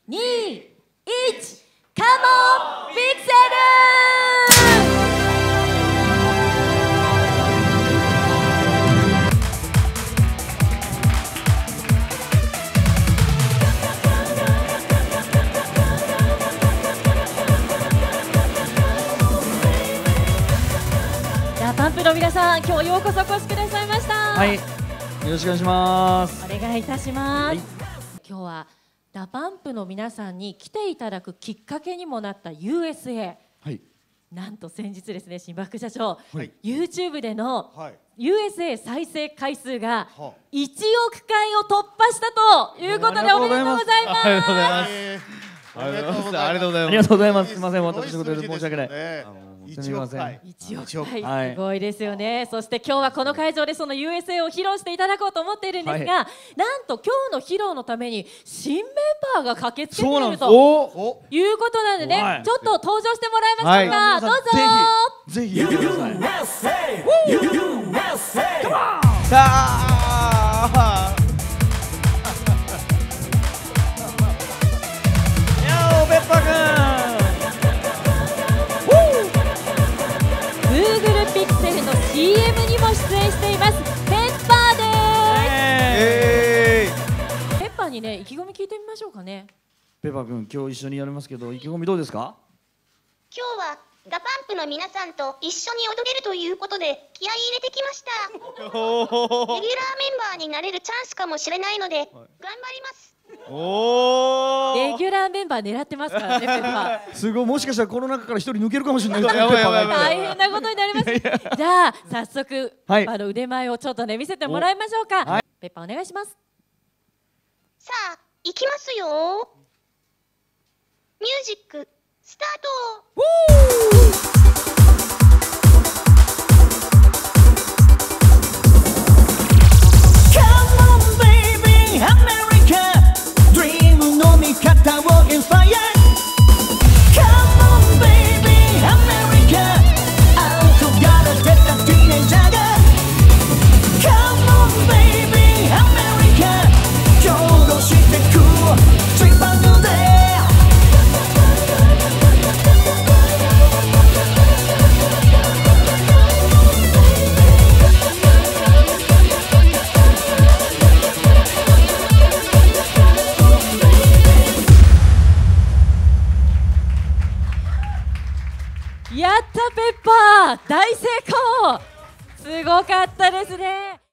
2、1、カモンピクセル。ダパンプの皆さん、今日ようこそお越しくださいました。 はい、よろしくお願いします。 お願いいたします。 はい、 今日はダパンプの皆さんに来ていただくきっかけにもなった USA、 はい、 なんと先日ですね、新副社長、 はい、 YouTube でのはい、 USA 再生回数がは 1億回を突破したということで、おめでとうございます。 ありがとうございます。 ありがとうございます。 ありがとうございます。ありがとうございます。すみません、私のことで申し訳ない。 1億回。 1億回、 はい、 すごいですよね。そして今日はこの会場でその USA を披露していただこうと思っているんですが、なんと今日の披露のために新メンバーが駆けつけているということなのでね、ちょっと登場してもらいましょうか。どうぞ。 ぜひやってください。ペッパーくん。 Google Pixel の CM にも出演していますペッパーです。ペッパーにね、意気込み聞いてみましょうかね。 ペッパーくん、今日一緒にやりますけど、意気込みどうですか？ 今日はダパンプの皆さんと一緒に踊れるということで気合い入れてきました。レギュラーメンバーになれるチャンスかもしれないので頑張ります。 レギュラーメンバー狙ってますからね、ペッパー。 すごい、もしかしたらこの中から一人抜けるかもしれない。 大変なことになります。じゃあ早速、ペッパーの腕前をちょっとね見せてもらいましょうか。ペッパーお願いします。 さあ行きますよ。ミュージックスタート。やったペッパー、大成功。すごかったですね。